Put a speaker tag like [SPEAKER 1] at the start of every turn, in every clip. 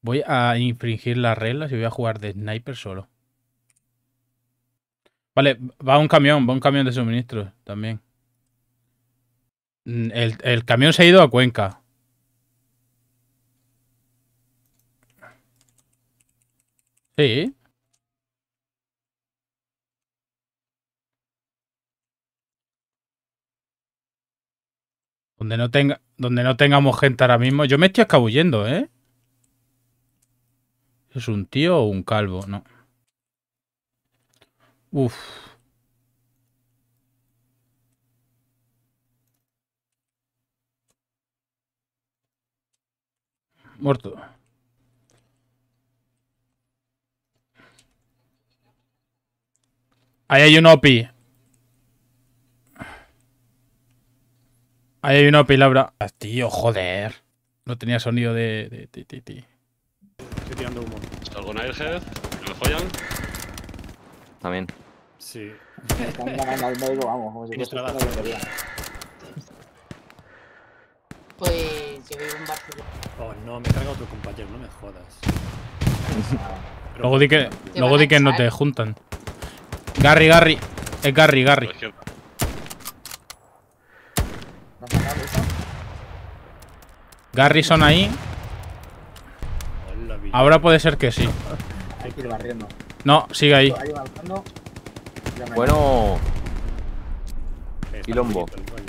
[SPEAKER 1] Voy a infringir las reglas y voy a jugar de sniper solo. Vale, va un camión de suministros también. El camión se ha ido a Cuenca. Sí. Donde no tengamos gente ahora mismo. Yo me estoy escabullendo, ¿eh? ¿Es un tío o un calvo? No. Uf. Muerto. Ahí hay un OPI. Ahí hay un OPI, Laura. Tío, joder. No tenía sonido de ti.
[SPEAKER 2] Estoy tirando humo.
[SPEAKER 3] ¿Salgo en Airhead? ¿Me follan?
[SPEAKER 4] También.
[SPEAKER 2] Sí.
[SPEAKER 5] Están ganando al médico, vamos, como si
[SPEAKER 2] Tienes
[SPEAKER 5] fuese
[SPEAKER 2] trabajo.
[SPEAKER 5] una lotería.
[SPEAKER 6] Pues yo vivo en Barcelona.
[SPEAKER 2] Oh, no, me carga otro compañero, no me jodas.
[SPEAKER 1] Luego di que no te juntan. Garry. Es Garry.
[SPEAKER 3] A la izquierda.
[SPEAKER 5] ¿No has sacado eso?
[SPEAKER 1] Garrison ahí.
[SPEAKER 2] Hola,
[SPEAKER 1] Ahora puede ser que sí.
[SPEAKER 5] Hay que ir barriendo.
[SPEAKER 1] No, sigue ahí.
[SPEAKER 5] Ahí avanzando. Ya me-
[SPEAKER 4] Bueno,
[SPEAKER 2] Está
[SPEAKER 4] Quilombo.
[SPEAKER 2] bonito el rollo.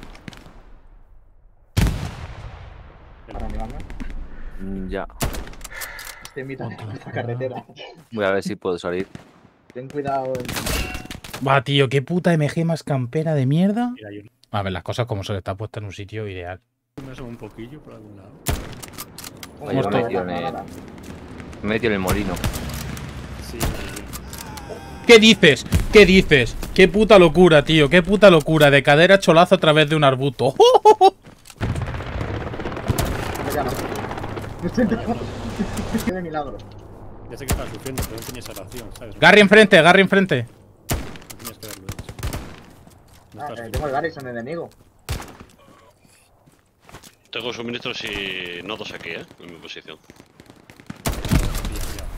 [SPEAKER 5] Para animarme.
[SPEAKER 4] ya.
[SPEAKER 5] Estoy en mitad de la carretera.
[SPEAKER 4] Voy a ver si puedo salir.
[SPEAKER 5] Ten cuidado.
[SPEAKER 1] Va, tío, qué puta MG más campera de mierda.
[SPEAKER 2] Mira, yo
[SPEAKER 1] A ver, las cosas como son, está puesta en un sitio ideal.
[SPEAKER 2] me asomo un poquillo por algún lado.
[SPEAKER 4] Oye,
[SPEAKER 1] Muerto.
[SPEAKER 4] me he metido en el molino.
[SPEAKER 2] Sí,
[SPEAKER 1] ¿Qué dices? ¿Qué dices? Qué puta locura, tío. Qué puta locura. De cadera cholazo a través de un arbusto.
[SPEAKER 5] Ya no. Qué milagro.
[SPEAKER 2] ya sé que estaba sufriendo, pero no tenía esa ración, ¿sabes?
[SPEAKER 1] Garry enfrente.
[SPEAKER 2] No tenías que haberlo hecho. No estás
[SPEAKER 5] Tengo el Garrison enemigo.
[SPEAKER 3] Tengo suministros y nodos aquí, en mi posición.
[SPEAKER 2] Estamos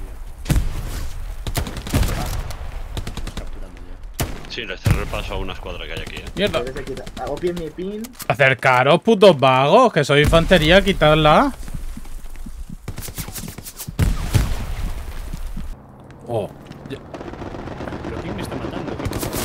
[SPEAKER 2] capturando ya.
[SPEAKER 3] Sí, les cerré el paso a una escuadra que hay aquí,
[SPEAKER 1] Mierda.
[SPEAKER 5] Debes de quitar. Hago pin mi pin.
[SPEAKER 1] Acercaros, putos vagos. Que soy infantería, quitadla. Oh.
[SPEAKER 2] ¿Pero quién me está matando?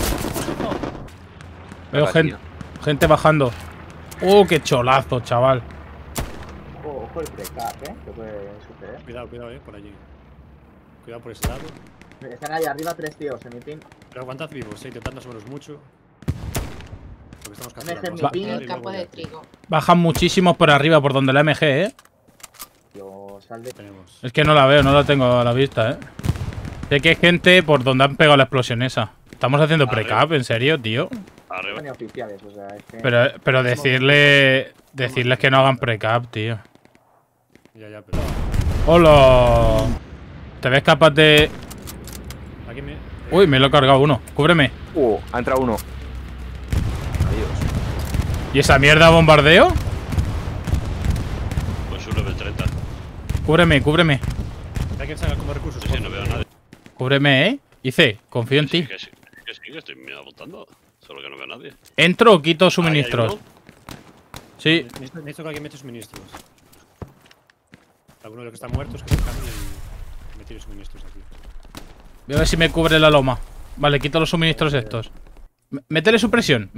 [SPEAKER 1] Veo
[SPEAKER 4] Acá,
[SPEAKER 1] gente bajando. Qué cholazo, chaval.
[SPEAKER 5] Ojo el precap, que puede suceder.
[SPEAKER 2] Cuidado, por allí. Cuidado por ese lado.
[SPEAKER 5] Están ahí arriba 3 tíos en mi pin.
[SPEAKER 2] Pero aguantad vivos, intentando asomaros mucho. Porque estamos
[SPEAKER 5] MG
[SPEAKER 2] capturando.
[SPEAKER 5] mi
[SPEAKER 2] Vamos a
[SPEAKER 5] pin.
[SPEAKER 6] En
[SPEAKER 2] capturar
[SPEAKER 6] el
[SPEAKER 2] y
[SPEAKER 6] campo
[SPEAKER 2] luego
[SPEAKER 6] de
[SPEAKER 2] ya.
[SPEAKER 6] trigo.
[SPEAKER 1] Bajan muchísimos por arriba, por donde la MG,
[SPEAKER 5] Yo sal de.
[SPEAKER 2] Tenemos.
[SPEAKER 1] Es que no la veo, no la tengo a la vista, Sé que hay gente por donde han pegado la explosión esa. Estamos haciendo precap, ¿en serio, tío?
[SPEAKER 3] Arriba.
[SPEAKER 5] Ni oficiales, o sea, es que.
[SPEAKER 1] Pero decirles que no hagan precap, tío.
[SPEAKER 2] Ya, pero.
[SPEAKER 1] ¡Hola! ¿Te ves capaz de...?
[SPEAKER 2] Aquí me.
[SPEAKER 1] Uy, me lo he cargado uno. Cúbreme.
[SPEAKER 4] Ha entrado uno. Adiós.
[SPEAKER 1] ¿Y esa mierda bombardeo?
[SPEAKER 3] Pues un level 30.
[SPEAKER 1] Cúbreme.
[SPEAKER 2] Hay que sacar como recursos.
[SPEAKER 3] Sí, no veo a nadie.
[SPEAKER 1] Cúbreme, Ice, confío en ti.
[SPEAKER 3] Que sí, que estoy apuntando. Solo que no veo a nadie.
[SPEAKER 1] ¿Entro o quito
[SPEAKER 3] Ahí hay
[SPEAKER 1] suministros?
[SPEAKER 3] uno.
[SPEAKER 1] Sí.
[SPEAKER 2] Necesito que alguien mete suministros. Alguno de los que están muertos que se cambie y me tire suministros aquí.
[SPEAKER 1] Voy a ver si me cubre la loma. Vale, quito los suministros estos. Métele supresión.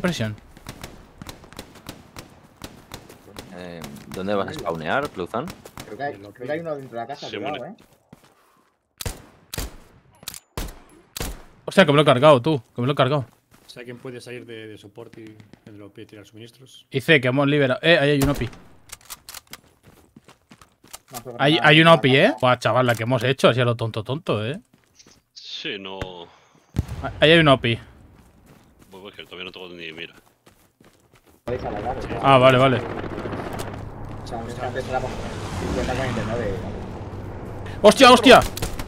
[SPEAKER 4] ¿Dónde vas a spawnear, Pluzan?
[SPEAKER 5] Creo que hay uno dentro de la casa,
[SPEAKER 3] Sí,
[SPEAKER 5] cuidado,
[SPEAKER 3] muere.
[SPEAKER 1] Hostia, que me lo he cargado, tú. Que me lo he cargado.
[SPEAKER 2] O sea, ¿quién puede salir de soporte y en lo pide tirar suministros?
[SPEAKER 1] Ice, que hemos liberado. Ahí hay un OPI.
[SPEAKER 5] No, pero
[SPEAKER 1] Hay
[SPEAKER 5] nada,
[SPEAKER 1] un OPI,
[SPEAKER 5] nada.
[SPEAKER 1] Buah, chaval, la que hemos hecho. Así a lo tonto,
[SPEAKER 3] Sí, no.
[SPEAKER 1] Ahí hay un OPI.
[SPEAKER 3] Pues que todavía no tengo ni mira.
[SPEAKER 5] Podéis alargar, o sea,
[SPEAKER 1] Ah, vale.
[SPEAKER 5] o sea, antes éramos 50-49.
[SPEAKER 1] ¡Hostia!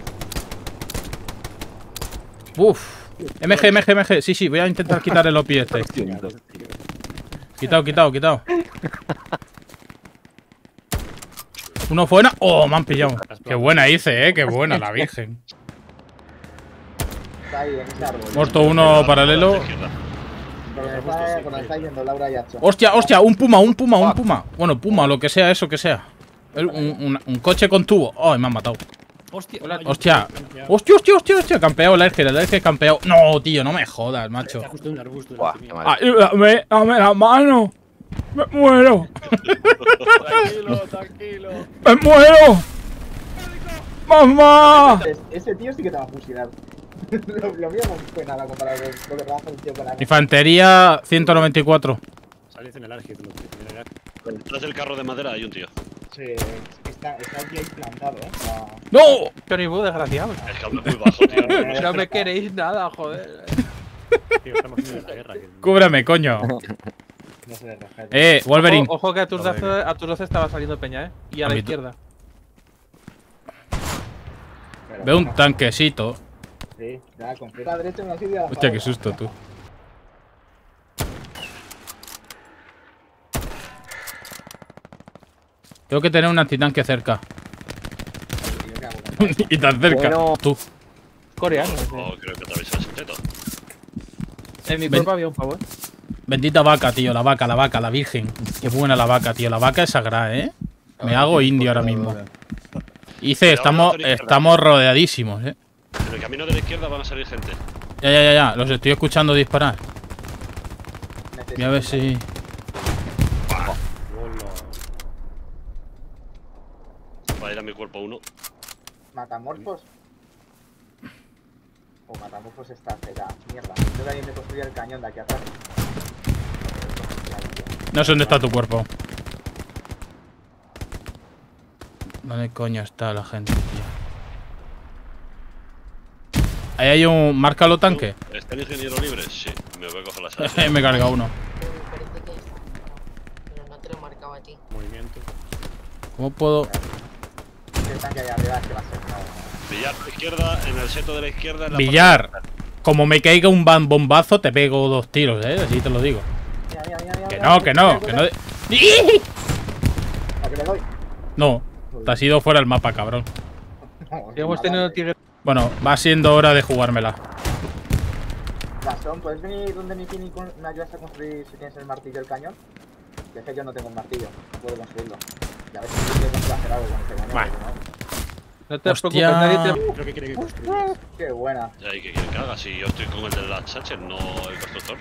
[SPEAKER 1] Uf. MG. Sí, voy a intentar quitar el OPI este. Quitado. Uno fuera. Oh, me han pillado. Qué buena hice, qué buena la virgen.
[SPEAKER 5] Está ahí en ese árbol.
[SPEAKER 1] Muerto uno paralelo.
[SPEAKER 5] Cuando está yendo Laura y Hacho.
[SPEAKER 1] Hostia, hostia, un puma. Bueno, puma, lo que sea, eso que sea. Un coche con tubo. Ay, me han matado.
[SPEAKER 2] Hostia.
[SPEAKER 1] Hostia. Hostia. Campeado el Erger campeado. No, tío, no me jodas, macho.
[SPEAKER 2] Está justo en un arbusto.
[SPEAKER 4] Buah, qué mal.
[SPEAKER 1] Ayúdame, dame la mano. Me muero.
[SPEAKER 2] Tranquilo.
[SPEAKER 1] Me muero. ¡Mamá!
[SPEAKER 5] Ese tío sí que te va a fusilar. Lo mío no fue nada comparado con lo que trabaja el tío con la...
[SPEAKER 1] Infantería 194.
[SPEAKER 2] Salid en el Argid, lo que tiene el Argid.
[SPEAKER 3] Detrás del carro de madera hay un tío.
[SPEAKER 5] Sí, está aquí ahí plantado,
[SPEAKER 1] ¡No!
[SPEAKER 7] Johnny Boo, desgraciado.
[SPEAKER 3] Es que habla muy bajo, tío.
[SPEAKER 7] No me queréis nada, joder.
[SPEAKER 2] Tío, estamos en la guerra.
[SPEAKER 1] Cúbrame, coño.
[SPEAKER 5] No se le respeta.
[SPEAKER 1] Wolverine.
[SPEAKER 7] Ojo que a tus 12 estaba saliendo peña, Y a
[SPEAKER 1] A
[SPEAKER 7] la
[SPEAKER 1] mí
[SPEAKER 7] izquierda.
[SPEAKER 5] Pero
[SPEAKER 1] Veo un
[SPEAKER 5] bueno,
[SPEAKER 1] tanquecito.
[SPEAKER 5] Sí, ya, completa. A la derecha me la sigue a la
[SPEAKER 1] Hostia, qué
[SPEAKER 5] favor.
[SPEAKER 1] susto, tú. Tengo que tener un antitanque cerca.
[SPEAKER 5] ¿Y yo qué hago con eso?
[SPEAKER 1] Y tan cerca.
[SPEAKER 4] Bueno.
[SPEAKER 1] Tú.
[SPEAKER 7] Coreano.
[SPEAKER 3] Oh, creo que atraviesa el secreto.
[SPEAKER 7] En mi
[SPEAKER 1] Ven.
[SPEAKER 7] cuerpo había un pavo,
[SPEAKER 1] Bendita vaca, tío. La vaca, la virgen. Qué buena la vaca, tío. La vaca es sagrada, ¿eh? Me hago indio ahora mismo. Hice, estamos rodeadísimos, ¿eh?
[SPEAKER 3] En el camino de la izquierda van a salir gente.
[SPEAKER 1] Ya. Los estoy escuchando disparar.
[SPEAKER 5] Necesito-
[SPEAKER 1] Voy a ver si...
[SPEAKER 3] Va a ir a mi cuerpo uno.
[SPEAKER 5] Matamorfos. Matamorfos está cerca. Mierda. Yo de alguien me construía el cañón de aquí atrás.
[SPEAKER 1] No sé dónde está tu cuerpo. ¿Dónde coño está la gente, tío? Ahí hay un... Márcalo tanque.
[SPEAKER 3] ¿Está el ingeniero libre? Sí. Me voy a coger la sala.
[SPEAKER 1] Me carga uno.
[SPEAKER 6] Parece que está marcado, pero no te lo marcaba a ti.
[SPEAKER 2] Movimiento.
[SPEAKER 1] ¿Cómo puedo...?
[SPEAKER 5] El tanque ahí arriba es que va a ser.
[SPEAKER 3] Villar, izquierda, en el seto de la izquierda. En la
[SPEAKER 1] Villar. Como me caiga un bombazo, te pego 2 tiros, ¿eh? Así te lo digo.
[SPEAKER 5] Mira.
[SPEAKER 1] Que no.
[SPEAKER 5] ¿A que le doy?
[SPEAKER 1] No. Te has ido fuera del mapa, cabrón.
[SPEAKER 5] No,
[SPEAKER 7] Y hemos tenido tigre.
[SPEAKER 1] Bueno, va siendo hora de jugármela.
[SPEAKER 5] Gastón, ¿puedes venir donde mi Pini me ayudas a construir si tienes el martillo del cañón? Es que yo no tengo un martillo, no puedo construirlo. Y a ver si puedo hacer algo con este cañón.
[SPEAKER 1] Vale.
[SPEAKER 5] porque
[SPEAKER 7] No te
[SPEAKER 1] Hostia.
[SPEAKER 7] preocupes, nadie te...
[SPEAKER 2] Creo que quiere que construyas.
[SPEAKER 5] no. Qué buena.
[SPEAKER 3] Ya, ¿y qué quieren que haga? Si yo estoy con el de la Satchel, no el constructor.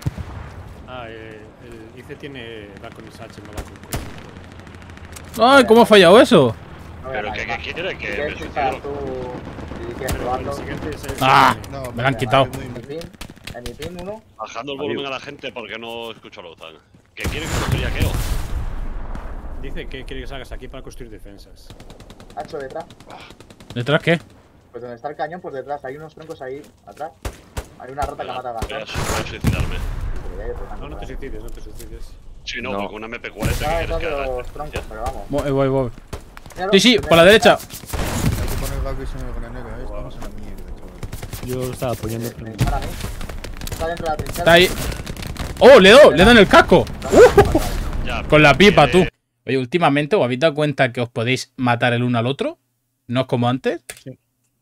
[SPEAKER 2] El IC tiene. Va con el Satchel, no va con el constructor.
[SPEAKER 1] ¡Ay, cómo ha fallado eso!
[SPEAKER 5] No
[SPEAKER 3] Pero
[SPEAKER 5] voy a
[SPEAKER 3] ¿qué
[SPEAKER 5] ganar.
[SPEAKER 3] quiere?
[SPEAKER 5] Si
[SPEAKER 3] Que
[SPEAKER 5] quieres
[SPEAKER 3] me
[SPEAKER 5] fijar
[SPEAKER 3] suicido.
[SPEAKER 5] tú y quieres
[SPEAKER 2] Pero
[SPEAKER 5] probarlo,
[SPEAKER 2] el siguiente es el.
[SPEAKER 1] ¡Ah!
[SPEAKER 8] No,
[SPEAKER 1] Me la han quitado.
[SPEAKER 5] en mi pin uno,
[SPEAKER 3] Bajando el volumen a la gente porque no escucho a Lozan. ¿Qué quieren que construya Keo?
[SPEAKER 2] Dice que quiere que salgas aquí para construir defensas.
[SPEAKER 5] Hacho detrás.
[SPEAKER 1] ¿Detrás qué?
[SPEAKER 5] Pues donde está el cañón, pues detrás. Hay unos troncos ahí, atrás. Hay una rata que mata a
[SPEAKER 3] Voy a
[SPEAKER 5] Gastón.
[SPEAKER 3] suicidarme.
[SPEAKER 2] No, no te suicides, no te suicides.
[SPEAKER 3] Sí, no,
[SPEAKER 4] No.
[SPEAKER 3] porque una MP40
[SPEAKER 5] Está
[SPEAKER 3] ¿qué quieres
[SPEAKER 5] detrás
[SPEAKER 3] que
[SPEAKER 5] de
[SPEAKER 3] haga?
[SPEAKER 5] los troncos, pero vamos.
[SPEAKER 1] Voy.
[SPEAKER 5] Míralo,
[SPEAKER 1] Sí, por la derecha.
[SPEAKER 8] Hay que poner Dark Vision en el granero, estamos en la mierda, chaval.
[SPEAKER 2] Yo estaba apoyando.
[SPEAKER 5] Para mí. Está dentro de la trinchera.
[SPEAKER 1] Está ahí. ¡Oh, le dan en el casco!
[SPEAKER 3] Ya,
[SPEAKER 1] Con la pipa, tú.
[SPEAKER 3] quiere-
[SPEAKER 1] Oye, últimamente, ¿os habéis dado cuenta que os podéis matar el uno al otro? ¿No es como antes?
[SPEAKER 2] Sí.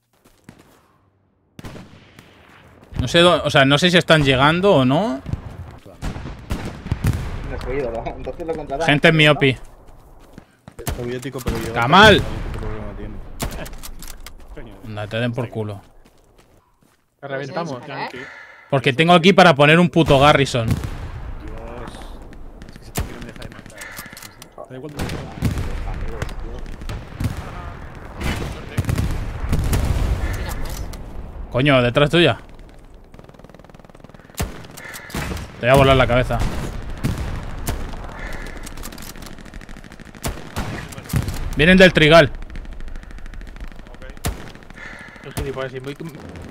[SPEAKER 1] No sé, o sea, no sé si están llegando o no.
[SPEAKER 5] No es oído, ¿no? Entonces lo contratan.
[SPEAKER 1] Gente en Miopi.
[SPEAKER 8] Es soviético, pero yo...
[SPEAKER 1] ¡Kamal!
[SPEAKER 8] ¿Qué problema tiene?
[SPEAKER 2] Coño,
[SPEAKER 1] Anda, te den por culo.
[SPEAKER 7] Te reventamos.
[SPEAKER 2] Yankee.
[SPEAKER 1] Porque tengo aquí para poner un puto Garrison.
[SPEAKER 2] Dios. Es que se te quiere dejar de matar. Da igual dónde está.
[SPEAKER 6] Mira, más.
[SPEAKER 1] Coño, detrás tuya. Te voy a volar la cabeza. Vienen del trigal.
[SPEAKER 7] No sé ni por así, muy...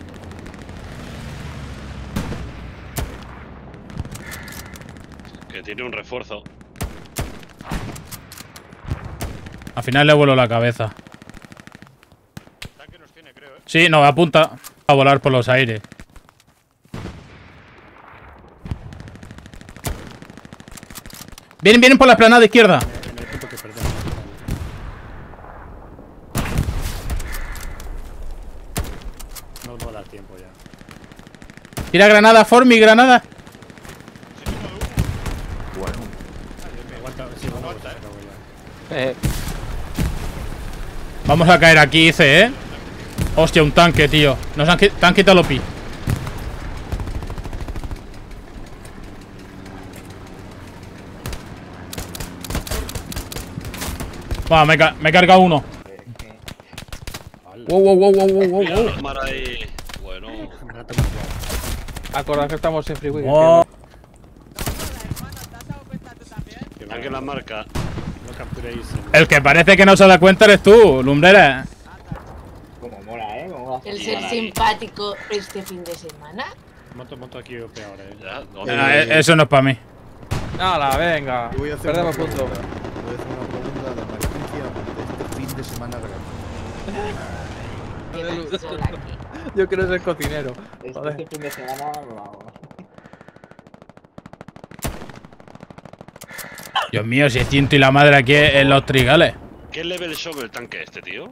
[SPEAKER 3] Que tiene un refuerzo.
[SPEAKER 1] Al final le vuelo la cabeza.
[SPEAKER 3] Tanque nos tiene, creo,
[SPEAKER 1] Sí, no, apunta a volar por los aires. Vienen por la esplanada izquierda.
[SPEAKER 2] En el punto que perdemos. no va a dar tiempo ya.
[SPEAKER 1] Tira granada, Formi, granada.
[SPEAKER 4] Bueno.
[SPEAKER 2] Me aguanta, sí, no aguanta,
[SPEAKER 1] Vamos a caer aquí, dice, Hostia, un tanque, tío. Nos han, te han quitado los pi. Va, me he cargado uno. Wow.
[SPEAKER 3] Mar ahí. Bueno.
[SPEAKER 7] Acordad que estamos en freeway.
[SPEAKER 1] Oh.
[SPEAKER 3] Tanque en la marca.
[SPEAKER 2] No capturéis.
[SPEAKER 1] El que parece que no se da cuenta eres tú, lumbrera.
[SPEAKER 5] Como mola, Como
[SPEAKER 6] El ser simpático este fin de semana.
[SPEAKER 2] Monto aquí OP ahora,
[SPEAKER 3] Ya, ¿dónde?
[SPEAKER 1] Eso no es para mí.
[SPEAKER 7] Nala, venga.
[SPEAKER 8] Yo voy a hacer
[SPEAKER 7] Perdemos
[SPEAKER 8] una
[SPEAKER 7] punto.
[SPEAKER 8] pregunta. Voy a hacer una pregunta de emergencia de este fin de semana grande.
[SPEAKER 6] Queda sola aquí.
[SPEAKER 7] Yo quiero ser cocinero.
[SPEAKER 5] Este
[SPEAKER 7] Joder.
[SPEAKER 5] fin de semana, vamos.
[SPEAKER 1] Dios mío, si ciento y la madre aquí en los trigales.
[SPEAKER 3] ¿Qué level sobre el tanque este, tío?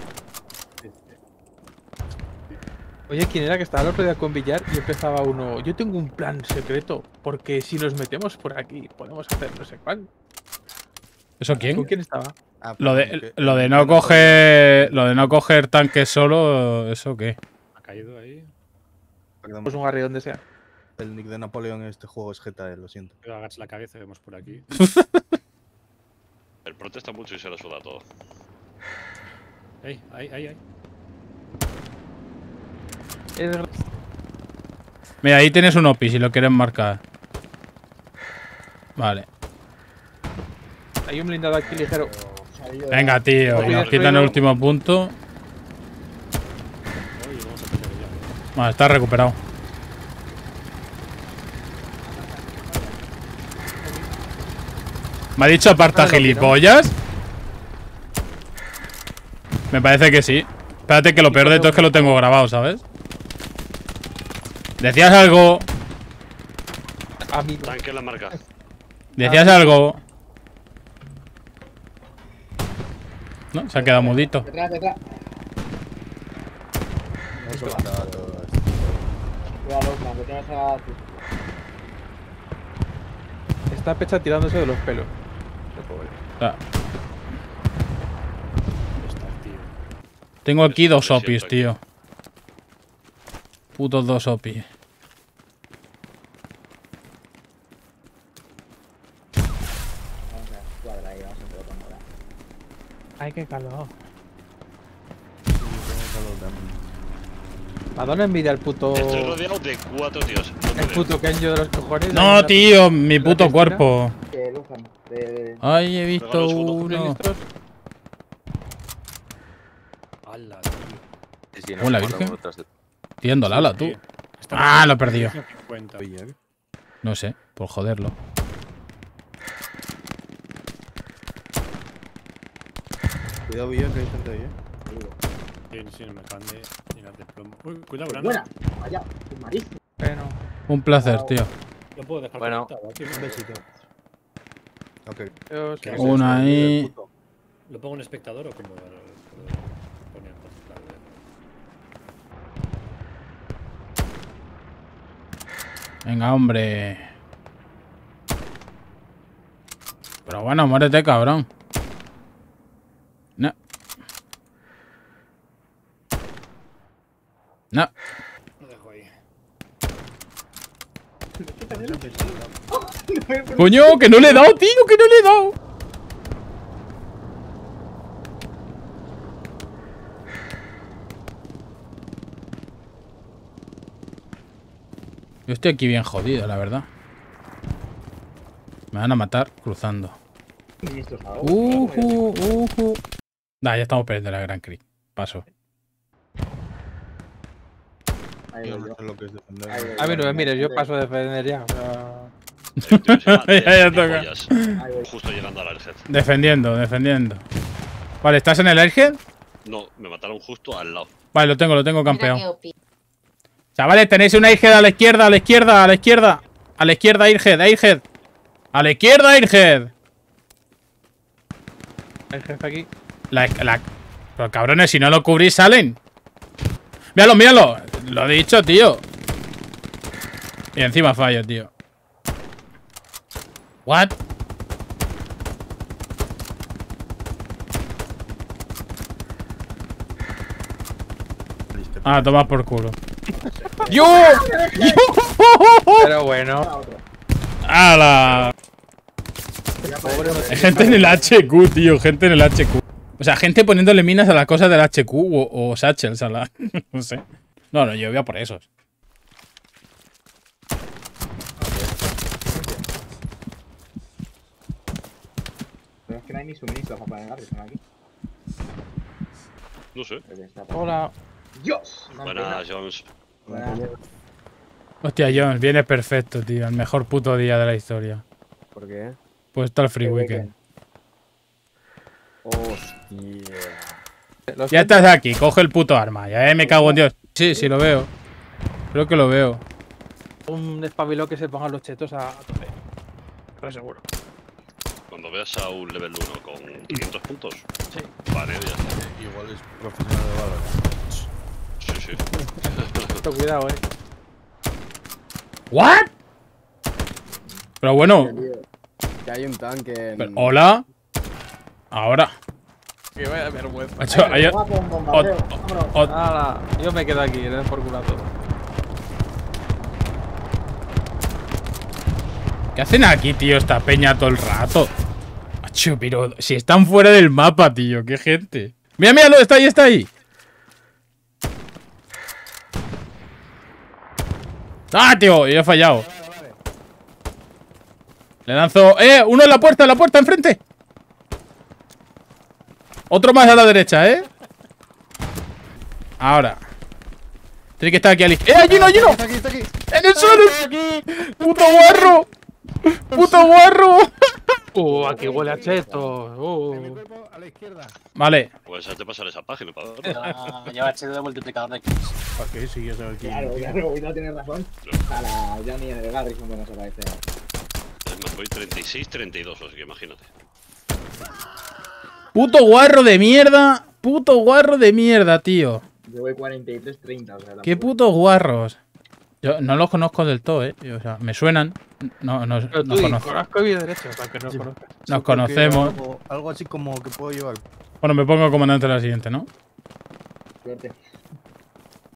[SPEAKER 7] Oye, ¿quién era que estaba el otro día con Villar y empezaba uno? Yo tengo un plan secreto, porque si nos metemos por aquí podemos hacer no sé cuál.
[SPEAKER 1] ¿Eso
[SPEAKER 7] ¿Con
[SPEAKER 1] quién?
[SPEAKER 7] quién estaba?
[SPEAKER 8] Ah,
[SPEAKER 1] Lo
[SPEAKER 8] perdón,
[SPEAKER 1] de,
[SPEAKER 8] que-
[SPEAKER 1] lo de no coger. Lo de no coger tanques solo, ¿eso qué?
[SPEAKER 2] Ha caído ahí.
[SPEAKER 8] perdón,
[SPEAKER 7] Pues un Harry donde sea.
[SPEAKER 8] el nick de Napoleón en este juego es GTA, lo siento.
[SPEAKER 2] Pero agacha la cabeza y vemos por aquí.
[SPEAKER 3] El protesta mucho y se lo suda todo.
[SPEAKER 2] Ahí.
[SPEAKER 1] Mira, ahí tienes un OPI si lo quieres marcar. Vale.
[SPEAKER 7] Hay un blindado aquí ligero.
[SPEAKER 1] Venga, tío.
[SPEAKER 7] Oye,
[SPEAKER 1] Nos quitan el último punto.
[SPEAKER 2] Oye, vamos a pelear ya.
[SPEAKER 1] Vale, está recuperado. ¿Me ha dicho aparta gilipollas? Me parece que sí. Espérate que lo peor de todo es que lo tengo grabado, ¿sabes? Decías algo.
[SPEAKER 7] Amigo.
[SPEAKER 3] Tanque en la marca.
[SPEAKER 1] Decías algo. No, se ha quedado mudito.
[SPEAKER 5] Detrás.
[SPEAKER 8] No se mata a todo esto.
[SPEAKER 5] Cuidado, Osman, que tienes a tu.
[SPEAKER 7] Está Pecha tirándose de los pelos. Qué pobre.
[SPEAKER 1] Ah,
[SPEAKER 2] Está, tío.
[SPEAKER 1] tengo aquí
[SPEAKER 3] Esto
[SPEAKER 1] dos
[SPEAKER 3] me
[SPEAKER 1] OPIs,
[SPEAKER 3] siento aquí.
[SPEAKER 1] tío. Putos dos OPIs.
[SPEAKER 5] Vamos a cuadra ahí, vamos a entrar con mola.
[SPEAKER 7] Ay, qué calor.
[SPEAKER 8] Sí, tengo calor también.
[SPEAKER 7] Madonna envidia al puto.
[SPEAKER 3] Estoy rodeado de 4 tíos. No
[SPEAKER 7] El
[SPEAKER 3] creo.
[SPEAKER 7] puto Kenjo de los cojones.
[SPEAKER 1] No, tío, mi puto
[SPEAKER 7] Cristina?
[SPEAKER 1] cuerpo.
[SPEAKER 5] Que Luzan, de.
[SPEAKER 1] Ay, he visto
[SPEAKER 3] Regalo escudo.
[SPEAKER 1] uno.
[SPEAKER 2] ¡Hala, tío!
[SPEAKER 4] Sí, sí,
[SPEAKER 1] Hola,
[SPEAKER 4] nos
[SPEAKER 1] Virgen.
[SPEAKER 4] matamos detrás de-
[SPEAKER 1] Tirando la ala, tú.
[SPEAKER 2] Sí. Está
[SPEAKER 1] Ah, lo he perdido.
[SPEAKER 2] 50.
[SPEAKER 8] Oye,
[SPEAKER 1] No sé, por joderlo.
[SPEAKER 8] cuidado, Villar, que hay gente ahí,
[SPEAKER 2] Sí, me acaban de llenar de plomo. Uy, cuidado,
[SPEAKER 5] Buena.
[SPEAKER 2] granada.
[SPEAKER 5] Vaya, es malísimo.
[SPEAKER 7] Bueno,
[SPEAKER 1] Un placer, tío.
[SPEAKER 2] Lo puedo dejar
[SPEAKER 4] Bueno.
[SPEAKER 2] conectado aquí.
[SPEAKER 8] Un besito. Ok.
[SPEAKER 7] Dios,
[SPEAKER 2] ¿Qué
[SPEAKER 7] no
[SPEAKER 2] haces?
[SPEAKER 7] sé.
[SPEAKER 1] Una ahí.
[SPEAKER 8] Puto.
[SPEAKER 2] ¿Lo pongo en espectador o cómo lo poner?
[SPEAKER 1] Venga, hombre. Pero bueno, muérete, cabrón. No. No.
[SPEAKER 2] Lo dejo ahí.
[SPEAKER 1] Coño, que no le he dado, tío, que no le he dado. Yo estoy aquí bien jodido, la verdad. Me van a matar cruzando.
[SPEAKER 5] Ministros ahora.
[SPEAKER 1] Ya estamos perdiendo la Gran Creek. Paso.
[SPEAKER 5] Ahí
[SPEAKER 8] Yo
[SPEAKER 5] voy
[SPEAKER 8] no
[SPEAKER 5] yo.
[SPEAKER 8] sé lo que es defender.
[SPEAKER 5] Ahí voy
[SPEAKER 7] A mí no me mires, yo
[SPEAKER 5] Ahí
[SPEAKER 7] paso a defender ya. O sea,
[SPEAKER 3] El tío se llama
[SPEAKER 1] Ya toca.
[SPEAKER 3] Pollas.
[SPEAKER 5] voy.
[SPEAKER 3] Justo llegando al Airhead.
[SPEAKER 1] Defendiendo, defendiendo. Vale, ¿estás en el Airhead?
[SPEAKER 3] No, me mataron justo al lado.
[SPEAKER 1] Vale, lo tengo
[SPEAKER 6] Mira
[SPEAKER 1] campeón.
[SPEAKER 6] qué OP.
[SPEAKER 1] Chavales, tenéis un Airhead a la izquierda, a la izquierda, a la izquierda. A la izquierda, Airhead, Airhead. A la izquierda, Airhead.
[SPEAKER 7] el jefe aquí.
[SPEAKER 1] Pero cabrones, si no lo cubrís, salen. Míralo, míralo. Lo he dicho, tío. Y encima fallo, tío. What? Ah, toma por culo. ¡Yo!
[SPEAKER 7] Pero bueno.
[SPEAKER 5] Otro.
[SPEAKER 1] ¡Hala! Gente en el HQ, tío. Gente en el HQ. O sea, gente poniéndole minas a las cosas del HQ o satchels a la... No sé. No, yo voy a por esos.
[SPEAKER 5] Pero es que no hay ni suministros para poner Garrison aquí.
[SPEAKER 3] No sé.
[SPEAKER 5] Creo que está-
[SPEAKER 7] Hola.
[SPEAKER 5] ¡Dios!
[SPEAKER 3] Buenas, Jones.
[SPEAKER 5] Buenas.
[SPEAKER 1] Hostia, Jones, viene perfecto, tío. El mejor puto día de la historia.
[SPEAKER 9] ¿Por qué?
[SPEAKER 1] Pues está el free
[SPEAKER 5] Qué
[SPEAKER 1] weekend.
[SPEAKER 9] Hostia.
[SPEAKER 1] Ya estás aquí, coge el puto arma. Ya me cago en Dios. Sí, sí, lo veo. Creo que lo veo.
[SPEAKER 7] Un espabiló que se pongan los chetos a tope. Pero seguro.
[SPEAKER 3] Cuando veas a un level 1 con 500 puntos.
[SPEAKER 7] Sí.
[SPEAKER 3] Vale, ya está.
[SPEAKER 8] Igual es profesional de Valorant.
[SPEAKER 3] Sí, sí.
[SPEAKER 7] Pero cuidado,
[SPEAKER 1] ¿What? Pero bueno.
[SPEAKER 9] Que hay un tanque en...
[SPEAKER 1] Hola. Ahora.
[SPEAKER 7] Que vaya vergüenza.
[SPEAKER 1] Macho, hay-
[SPEAKER 5] Guapo, un bombardeo. Vámonos.
[SPEAKER 7] Hala, yo me quedo aquí, le den por culo a todo.
[SPEAKER 1] ¿Qué hacen aquí, tío, esta peña todo el rato? Macho, pero si están fuera del mapa, tío. Qué gente. Mira, míralo, está ahí, está ahí. ¡Ah, tío! Yo he fallado. Le lanzo... Uno en la puerta enfrente. Otro más a la derecha, Ahora. Tiene que estar aquí a la izquierda. ¡Allí no, allí no!
[SPEAKER 8] Está aquí, está aquí.
[SPEAKER 1] ¡En el suelo! ¡Puto guarro! ¡Puto guarro!
[SPEAKER 7] Aquí huele a cheto.
[SPEAKER 8] En mi cuerpo a la izquierda.
[SPEAKER 1] Vale.
[SPEAKER 3] Pues te pasar esa página para verlo.
[SPEAKER 6] Lleva HD de multiplicador de X.
[SPEAKER 8] ¿Para qué? Si yo soy aquí.
[SPEAKER 5] Claro, claro, no tienes razón. A la Johnny en el Garrison que nos aparece.
[SPEAKER 3] Es más, voy 36-32, así que imagínate.
[SPEAKER 1] Puto guarro de mierda. Puto guarro de mierda, tío.
[SPEAKER 5] Yo voy 43-30, o sea, la
[SPEAKER 1] Qué
[SPEAKER 5] puta.
[SPEAKER 1] putos guarros. Yo no los conozco del todo, O sea, me suenan. No, no,
[SPEAKER 7] Pero
[SPEAKER 1] nos
[SPEAKER 7] tú
[SPEAKER 1] conozco.
[SPEAKER 7] y derecho, para que no os conozcas.
[SPEAKER 1] Nos conocemos.
[SPEAKER 8] Algo así como que puedo llevar.
[SPEAKER 1] Bueno, me pongo comandante de la siguiente, ¿no?
[SPEAKER 5] Suerte.